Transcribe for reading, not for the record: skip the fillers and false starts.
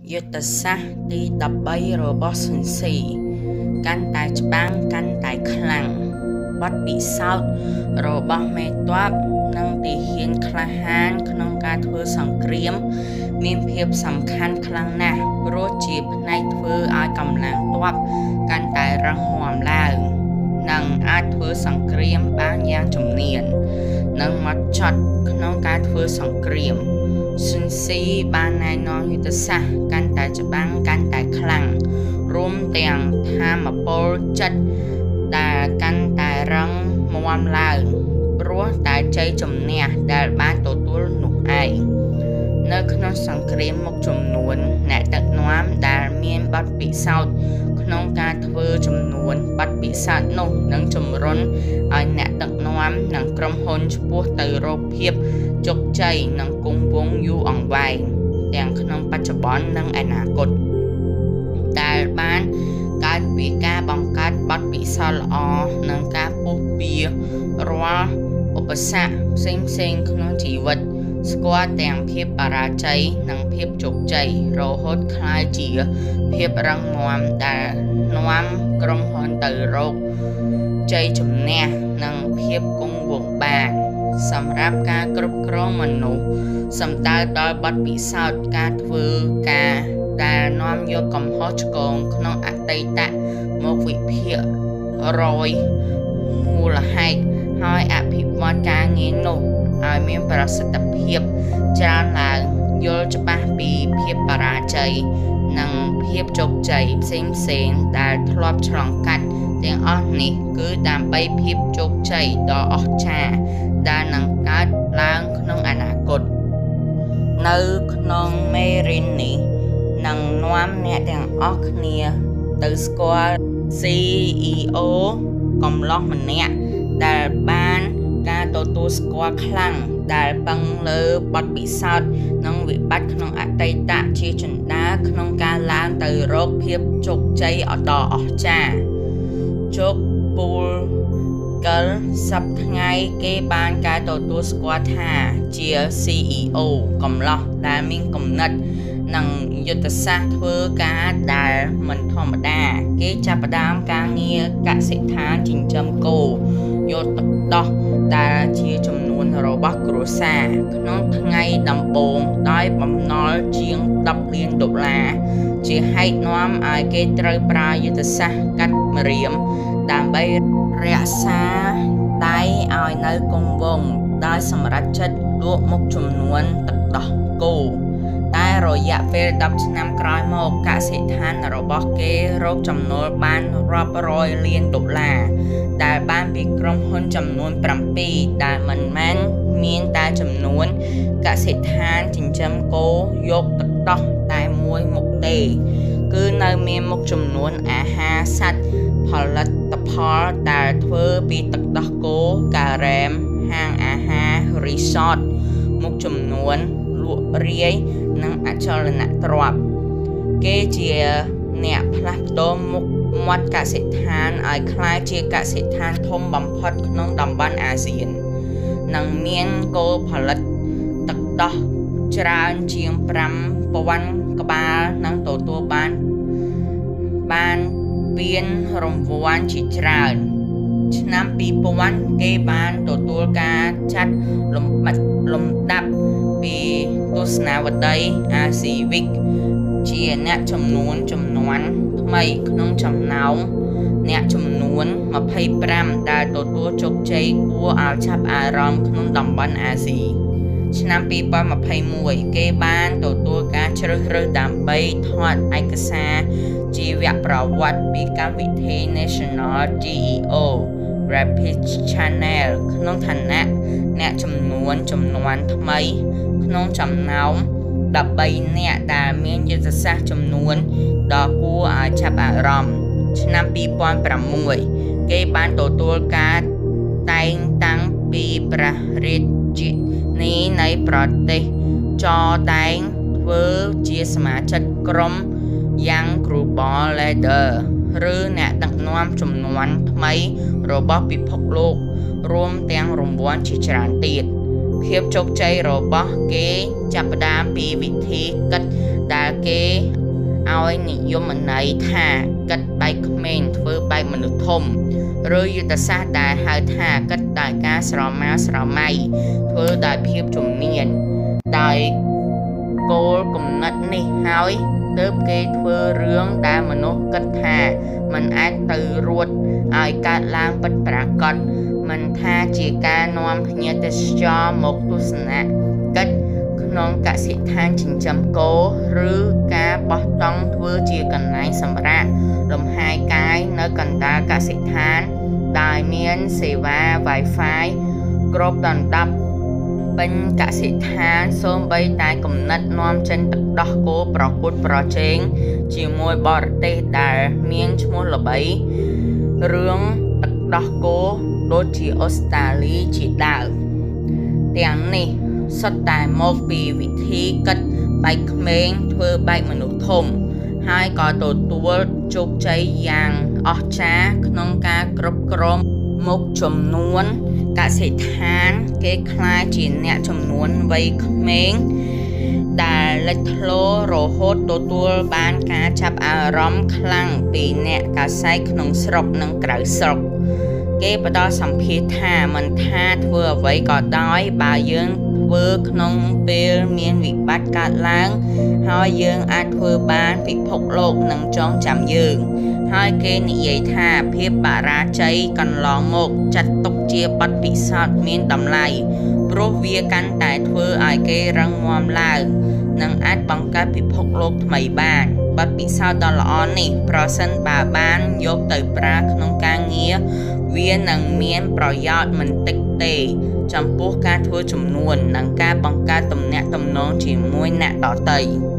យុទ្ធសាស្ត្រទី13របស់ស៊ុនស៊ីកាន់តែច្បាំងកាន់តែខ្លាំងបទពិសោធន៍របស់មេទ័ពនិងទាហានក្លាហានក្នុងការធ្វើសង្គ្រាមមានភាពសំខាន់ខ្លាំងណាស់ព្រោះជាផ្នែកធ្វើឲ្យកម្លាំងទ័ពកាន់តែរឹងមាំឡើងនិងអាចធ្វើសង្គ្រាមបានយ៉ាងជំនាញនិងហ្មត់ចត់ក្នុងការធ្វើសង្គ្រាមស៊ុនស៊ីបានណែនាំយុទ្ធសាស្ត្រកាន់តែច្បាំងកាន់តែខ្លាំងរួមទាំងថាមពលចិត្តដែលកាន់តែរឹងមាំឡើងព្រោះតែជ័យជំនះដែលបានទទួលនោះឯងនៅក្នុងសង្គ្រាមមុខចំនួនអ្នកដឹកនាំដែលមានបទពិសោធន៍ក្នុងការធ្វើចំនួនបទពិសោធន៍នោះនឹងជំរុញឲ្យអ្នកដឹកនាំនិងក្រុមហ៊ុនឆ្ពោះទៅរកភាពជោគជ័យនិងគង់វង្សយូរអង្វែងទាំងក្នុងបច្ចុប្បន្ននិងអនាគតដែលបានកើតពីការបង្កើតបទពិសោធន៍ល្អនិងការពុះពៀរាល់ឧបសគ្គផ្សេងៗក្នុងជីវិតស្គាល់ទាំងភាពបរាជ័យនិងភាពជោគជ័យរហូតក្លាយជាភាពរឹងមាំដែលនាំក្រុមហ៊ុនទៅរកជ័យជំនះនិងភាពគង់វង្សបានសម្រាប់ការគ្រប់គ្រងមនុស្សសំដៅដល់បទពិសោធន៍ការធ្វើការដែលនាំយកកំហុសឆ្គងក្នុងអតីតមកវិភាគរយមូលហេតុហើយអភិវឌ្ឍការងារនោះឲ្យមានប្រសិទ្ធភាពច្រើនឡើងយល់ច្បាស់ពីភាពបរាជ័យនិងភាពជោគជ័យផ្សេងៗដែលធ្លាប់ឆ្លងកាត់ទាំងអស់នេះគឺដើម្បីភាពជោគជ័យដ៏អស្ចារ្យដែលនឹងកើតឡើងក្នុងអនាគតនៅក្នុងមេរៀននេះនឹងនាំអ្នកទាំងអស់គ្នាទៅស្គាល់ CEO កំឡុះម្នាក់ដែលបានការទទួលស្គាល់ខ្លាំងដែលពឹងលើបទពិសោធន៍និងវិបត្តិក្នុងអតីតជាជណ្ដើរក្នុងការឡើងទៅរកភាពជោគជ័យដ៏អស្ចារ្យជោគពូលកិលសប្តាហ៍ថ្ងៃគេបានការទទួលស្គាល់ថាជា CEO កំឡុះដែលមានគំនិតនិងយុទ្ធសាស្ត្រធ្វើការដែលមិនធម្មតាគេចាប់ផ្ដើមការងារកសិដ្ឋានចិញ្ចឹមគោយកទឹកដោះដែលជាចំនួនរបស់គ្រួសារក្នុងថ្ងៃដំបូងដោយបំណុលជាង10លានដុល្លារជាហេតុនាំឲ្យគេត្រូវប្រើយុទ្ធសាស្ត្រកាត់ម្រាមដើម្បីរក្សាដៃឲ្យនៅគង់វង្សដោយសម្រេចចិត្តលក់មុខចំនួនទឹកដោះគោតែរយៈពេល10ឆ្នាំក្រោយមកកសិដ្ឋានរបស់គេរកចំណូលបានរាប់រយលានដុល្លារដែលបានពីក្រុមហ៊ុនចំនួន7ដែលមិនមែនមានតែចំនួនកសិដ្ឋានចិញ្ចឹមគោយកទឹកដោះតែមួយមុខទេគឺនៅមានមុខចំនួនអាហារសត្វផលិតផលដែលធ្វើពីទឹកដោះគោការ៉េមហាងអាហាររីសតមុខចំនួនលក់រាយនិងអចលនទ្រព្យគេជាអ្នកផ្លាស់ប្ដូរមុខមាត់កសិដ្ឋានឲ្យក្លាយជាកសិដ្ឋានធំបំផុតក្នុងតំបន់អាស៊ាននិងមានគោផលិតទឹកដោះច្រើនជាង5000ក្បាលនិងទទួលបានពានរង្វាន់ជាច្រើនឆ្នាំ2000គេបានទទួលការចាត់លំដាប់ពីទស្សនាវដ្តីអាស៊ីវិកជាអ្នកចំនួនថ្មីក្នុងចំណោមអ្នកចំនួន25ដែលទទួលជោគជ័យគួរឲ្យចាប់អារម្មណ៍ក្នុងតំបន់អាស៊ីឆ្នាំ2021គេបានទទួលការជ្រើសរើសដើម្បីថតឯកសារជីវប្រវត្តិពីកម្មវិធី National GEO Rapid Channel ក្នុងឋានៈអ្នកចំនួនថ្មីក្នុងចំណោម13នាក់ដែលមានយុទ្ធសាស្ត្រចំនួនដ៏គួរឲ្យចាប់អារម្មណ៍ឆ្នាំ2006គេបានទទួលការតែងតាំងពីព្រះរាជានីនៃប្រទេសចរដែងធ្វើជាសមាជិកក្រុម Young Global Leader ឬអ្នកដឹកនាំជំនាន់ថ្មីរបស់ពិភពលោករួមទាំងរង្វាន់ជាច្រើនទៀតភាពជោគជ័យរបស់គេចាប់ផ្ដើមពីវិធីគិតដែលគេឲ្យនិយមន័យថាគិតបែបក្មេងធ្វើបែបមនុស្សធំឬយុទ្ធសាស្ត្រដែលហៅថាគិតដោយការស្រមើស្រមៃធ្វើដោយភាពជំនាញដោយគោលគំនិតនេះហើយទើបគេធ្វើរឿងដែលមនុស្សគិតថាมันអាចទៅរួចឲ្យកើតឡើងពិតប្រាកដមិនថាជាការនាំភ្ញៀវទេសចរមកទស្សនកិច្ចក្នុងកសិដ្ឋានចិញ្ចឹមគោឬការបោះតង់ធ្វើជាកន្លែងសម្រាកលំហែកាយនៅកណ្ដាលកសិដ្ឋានដែលមានសេវា Wi-Fi គ្រប់ដណ្ដប់ពេញកសិដ្ឋានសូម្បីតែគំនិតនាំចេញទឹកដោះគោប្រកួតប្រជែងជាមួយបរទេសដែលមានឈ្មោះល្បីរឿងទឹកដោះគោដូចជាអូស្ត្រាលីជាដើមទាំងនេះសុទ្ធតែមកពីវិធីគិតបែបក្មេងធ្វើបែបមនុស្សធំហើយក៏ទទួលជោគជ័យយ៉ាងអស្ចារ្យក្នុងការគ្រប់គ្រងមុខចំនួនកសិដ្ឋានគេខ្លាចជាអ្នកចំនួនវ័យក្មេងដែលលេចធ្លោរហូតទទួលបានការចាប់អារម្មណ៍ខ្លាំងពីអ្នកកាសែតក្នុងស្រុកនិងក្រៅស្រុកគេបដិសម្ភាសថាមិនថាធ្វើអ្វីក៏ដោយបើយើងធ្វើក្នុងពេលមានវិបត្តិកើតឡើងហើយយើងអាចធ្វើបានពិភពលោកនឹងចងចាំយើងហើយគេនិយាយថាភាពបរាជ័យកន្លងមកចាត់ទុកជាបទពិសោធន៍មានតម្លៃព្រោះវាកាន់តែធ្វើឲ្យគេរឹងមាំឡើងនិងអាចបង្កើតពិភពលោកថ្មីបានបទពិសោធន៍ដ៏ល្អនេះប្រសិនបើបានយកទៅប្រើក្នុងការងារវានឹងមានប្រយោជន៍មិនតិចទេចំពោះការធ្វើចំនួននិងការបង្កើតទំនាក់ទំនងជាមួយអ្នកដទៃ